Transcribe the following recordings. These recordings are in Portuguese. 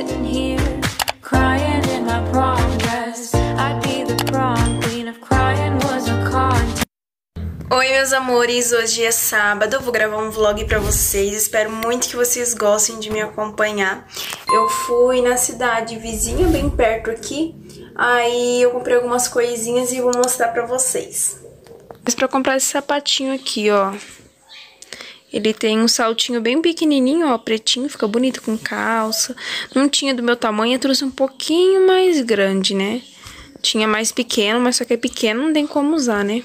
sitting here crying in my prom dress. I'd be the prom queen if crying was a contest. Oi meus amores, hoje é sábado, eu vou gravar um vlog pra vocês, espero muito que vocês gostem de me acompanhar. Eu fui na cidade vizinha, bem perto aqui, aí eu comprei algumas coisinhas e vou mostrar pra vocês. Mas pra comprar esse sapatinho aqui, ó, ele tem um saltinho bem pequenininho, ó, pretinho, fica bonito com calça. Não tinha do meu tamanho, eu trouxe um pouquinho mais grande, né? Tinha mais pequeno, mas só que é pequeno, não tem como usar, né?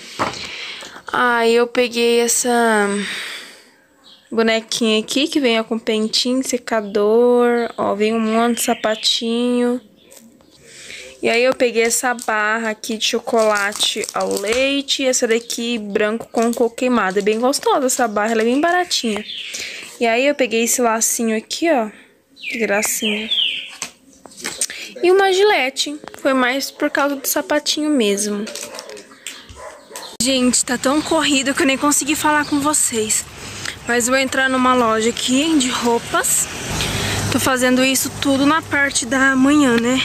Aí eu peguei essa bonequinha aqui, que vem com pentinho, secador, ó, vem um monte de sapatinho. E aí eu peguei essa barra aqui de chocolate ao leite, e essa daqui branco com coco queimado. É bem gostosa essa barra, ela é bem baratinha. E aí eu peguei esse lacinho aqui, ó, que gracinha. E uma gilete, foi mais por causa do sapatinho mesmo. Gente, tá tão corrido que eu nem consegui falar com vocês. Mas vou entrar numa loja aqui de roupas. Tô fazendo isso tudo na parte da manhã, né?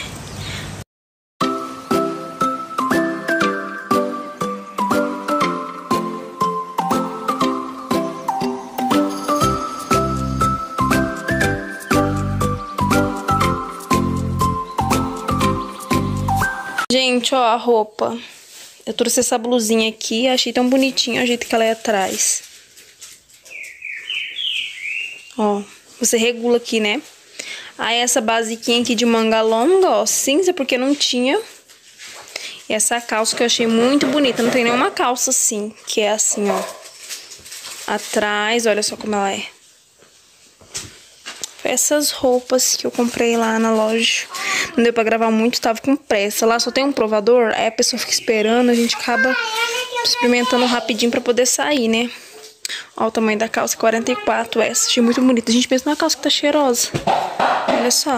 Gente, ó, a roupa. Eu trouxe essa blusinha aqui, achei tão bonitinho o jeito que ela é atrás. Ó, você regula aqui, né? Aí essa basiquinha aqui de manga longa, ó, cinza, porque não tinha. E essa calça que eu achei muito bonita, não tem nenhuma calça assim, que é assim, ó. Atrás, olha só como ela é. Essas roupas que eu comprei lá na loja. Não deu pra gravar muito, tava com pressa. Lá só tem um provador, aí a pessoa fica esperando, a gente acaba experimentando rapidinho pra poder sair, né? Ó o tamanho da calça, 44 essa. Achei muito bonita. A gente pensa numa calça que tá cheirosa. Olha só.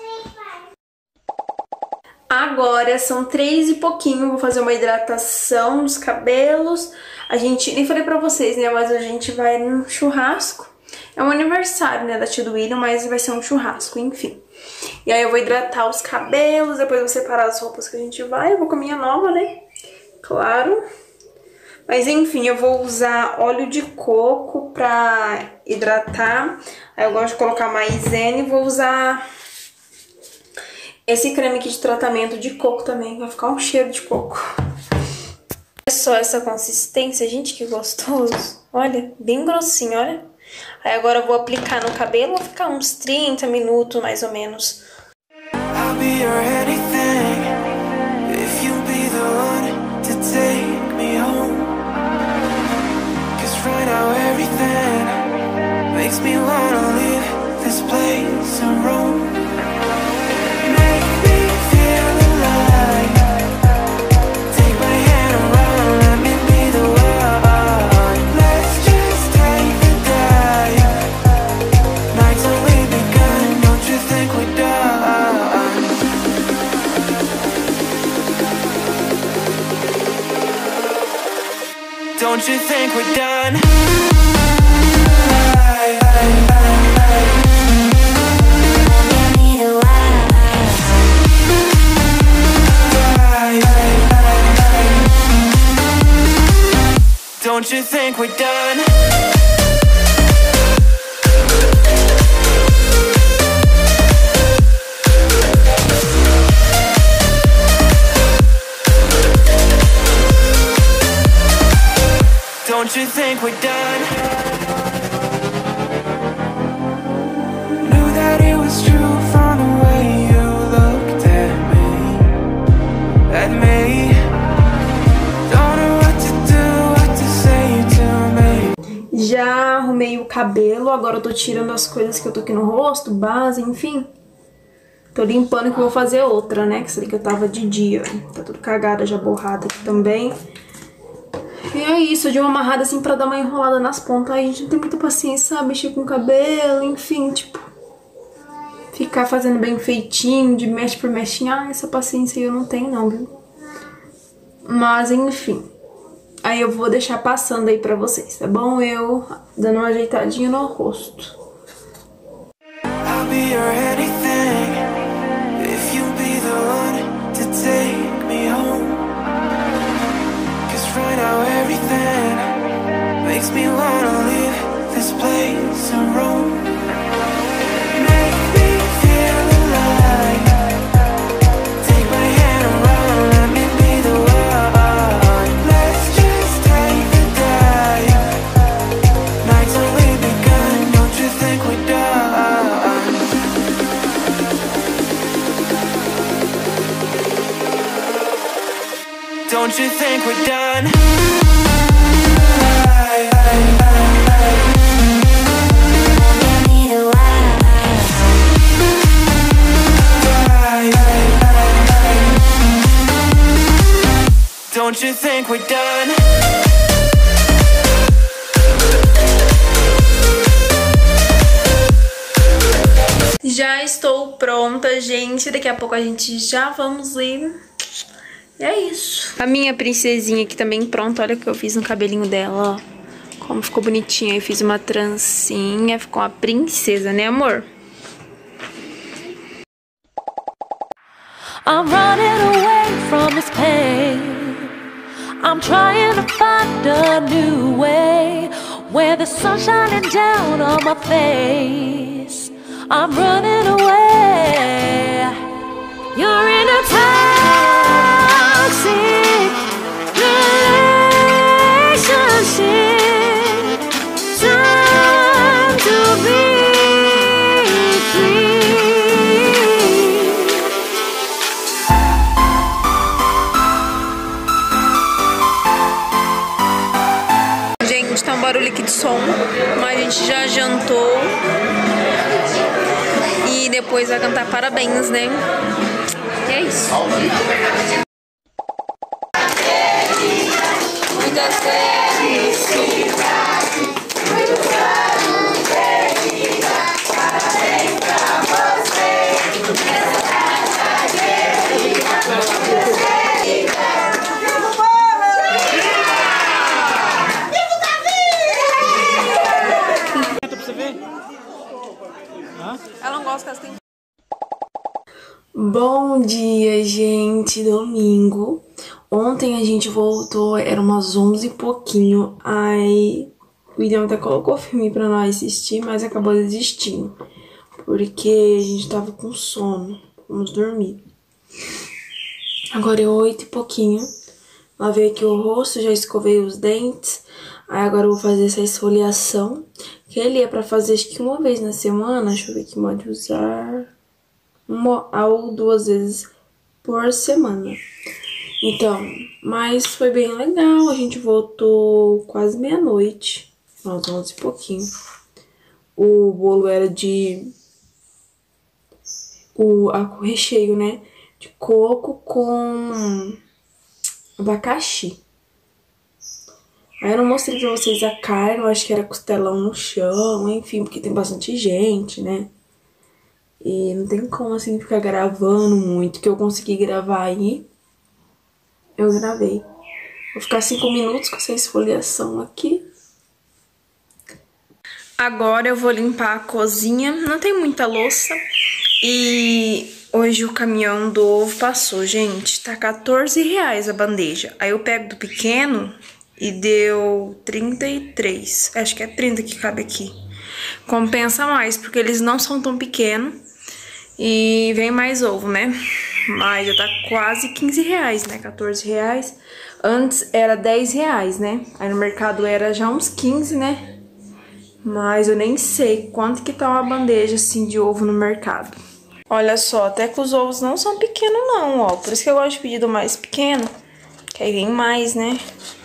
Agora são 3 e pouquinho, vou fazer uma hidratação dos cabelos. A gente, nem falei pra vocês, né, mas a gente vai num churrasco. É um aniversário, né, da tia do William, mas vai ser um churrasco, enfim. E aí eu vou hidratar os cabelos, depois eu vou separar as roupas que a gente vai. Eu vou com a minha nova, né? Claro. Mas enfim, eu vou usar óleo de coco pra hidratar. Aí eu gosto de colocar maisena e vou usar esse creme aqui de tratamento de coco também. Vai ficar um cheiro de coco. Olha só essa consistência, gente, que gostoso. Olha, bem grossinho, olha. Aí agora eu vou aplicar no cabelo, vai ficar uns 30 minutos mais ou menos. I'll be your anything, if you be the one to take me home. 'Cause right now everything makes me wanna leave this place and roam. Make me feel alive. Take my hand around, let me be the one. Let's just take the dive. Nights only begun, don't you think we're done? Don't you think we're done? Don't you think we're done? Don't you think we're done? Knew that it was true from the way you looked at me. At me. Don't know what to do, what to say to me. Já arrumei o cabelo, agora eu tô tirando as coisas que eu tô aqui no rosto, base, enfim. Tô limpando que eu vou fazer outra, né? Que essa daqui eu tava de dia. Tá tudo cagada, já borrada aqui também. E é isso, eu dei uma amarrada assim pra dar uma enrolada nas pontas. Aí a gente não tem muita paciência, sabe? Mexer com o cabelo, enfim, tipo... Ficar fazendo bem feitinho, de mexe por mexinha. Ah, essa paciência aí eu não tenho não, viu? Mas, enfim. Aí eu vou deixar passando aí pra vocês, tá bom? Eu dando uma ajeitadinha no rosto. I'll be your anything. Don't you think we're done? Don't you think we're done? Já estou pronta, gente. Daqui a pouco a gente já vamos ir. E é isso. A minha princesinha aqui também pronta. Olha o que eu fiz no cabelinho dela, ó. Como ficou bonitinha. Eu fiz uma trancinha. Ficou uma princesa, né, amor? I'm running away from this pain. I'm trying to find a new way where the sun's shining down on my face. I'm running away. You're in a toxic relationship. Time to be free. Gente, tá um barulho aqui de som, mas a gente já jantou. E depois vai cantar parabéns, né? E é isso. Muitas felicidades, muitos anos de vida, parabéns pra você. Nessa data querida, muitas felicidades. Ela não gosta que elas têm... Bom dia, gente. Domingo. Ontem a gente voltou, era umas 11 e pouquinho. Aí o William até colocou filme pra nós assistir, mas acabou desistindo. Porque a gente tava com sono. Vamos dormir. Agora é 8 e pouquinho. Lavei aqui o rosto, já escovei os dentes. Aí agora eu vou fazer essa esfoliação. Que ele é pra fazer acho que uma vez na semana. Deixa eu ver aqui, pode usar uma ou duas vezes por semana. Então, mas foi bem legal. A gente voltou quase meia-noite. Umas 11 e pouquinho. O bolo era de... o recheio, né? De coco com abacaxi. Aí eu não mostrei pra vocês a carne, eu acho que era costelão no chão, enfim, porque tem bastante gente, né? E não tem como, assim, ficar gravando muito, que eu consegui gravar aí. Eu gravei. Vou ficar 5 minutos com essa esfoliação aqui. Agora eu vou limpar a cozinha, não tem muita louça. E hoje o caminhão do ovo passou, gente, tá R$14 a bandeja. Aí eu pego do pequeno... e deu 33. Acho que é 30 que cabe aqui. Compensa mais, porque eles não são tão pequenos. E vem mais ovo, né? Mas já tá quase R$15, né? R$14. Antes era R$10, né? Aí no mercado era já uns 15, né? Mas eu nem sei quanto que tá uma bandeja assim de ovo no mercado. Olha só, até que os ovos não são pequenos não, ó. Por isso que eu gosto de pedir do mais pequeno. Que aí vem mais, né?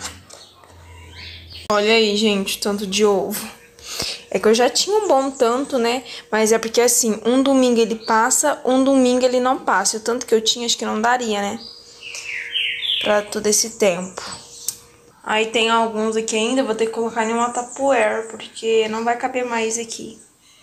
Olha aí, gente, o tanto de ovo. É que eu já tinha um bom tanto, né? Mas é porque, assim, um domingo ele passa, um domingo ele não passa. O tanto que eu tinha, acho que não daria, né? Pra todo esse tempo. Aí tem alguns aqui ainda, eu vou ter que colocar em uma Tupperware, porque não vai caber mais aqui.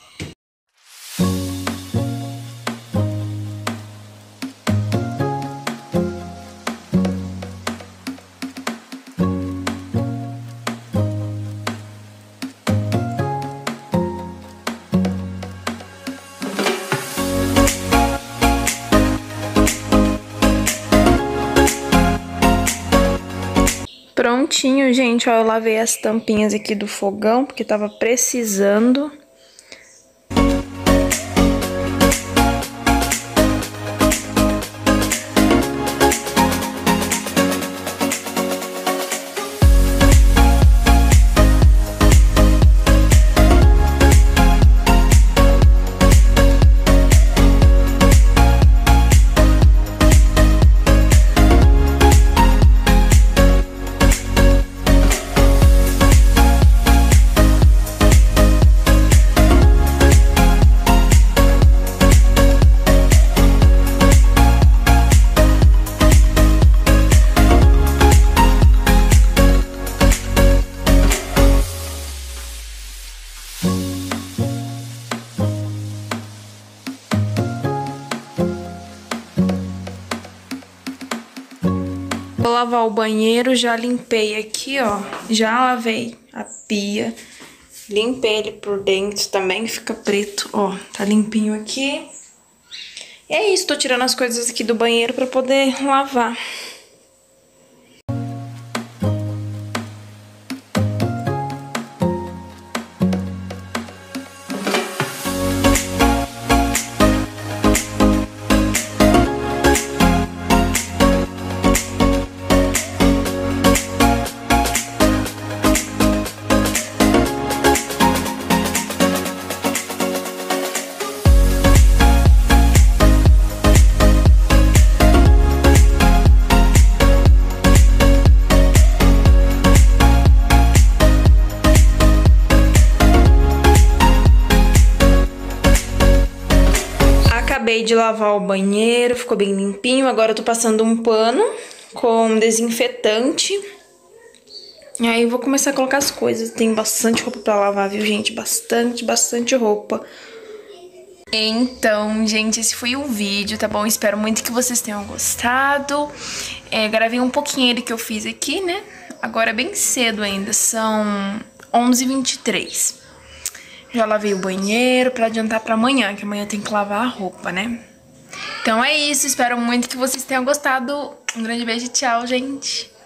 Prontinho, gente, ó, eu lavei as tampinhas aqui do fogão, porque tava precisando. Vou lavar o banheiro, já limpei aqui, ó. Já lavei a pia. Limpei ele por dentro também, fica preto, ó. Tá limpinho aqui. E é isso, tô tirando as coisas aqui do banheiro pra poder lavar. Acabei de lavar o banheiro, ficou bem limpinho. Agora eu tô passando um pano com desinfetante. E aí eu vou começar a colocar as coisas. Tem bastante roupa pra lavar, viu, gente? Bastante roupa. Então, gente, esse foi o vídeo, tá bom? Espero muito que vocês tenham gostado. Gravei um pouquinho ele que eu fiz aqui, né? Agora é bem cedo ainda, são 11h23. Já lavei o banheiro pra adiantar pra amanhã, que amanhã tem que lavar a roupa, né? Então é isso, espero muito que vocês tenham gostado. Um grande beijo e tchau, gente!